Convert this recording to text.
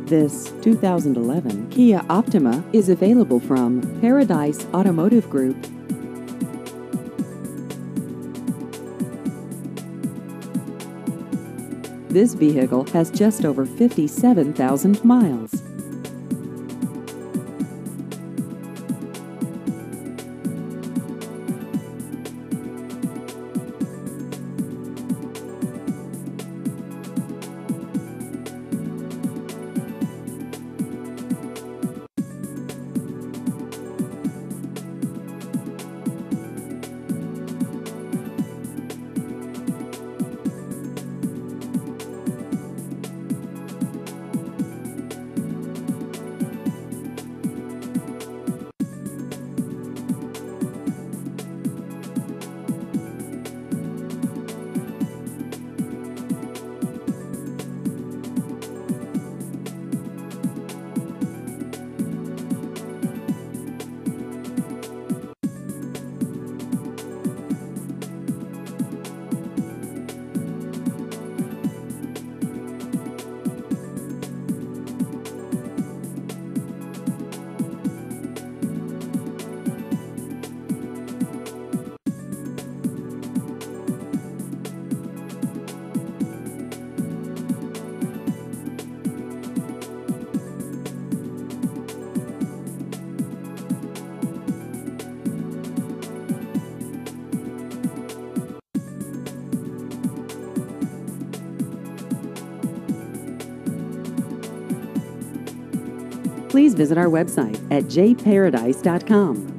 This 2011 Kia Optima is available from Paradise Automotive Group. This vehicle has just over 57,000 miles. Please visit our website at jparadise.com.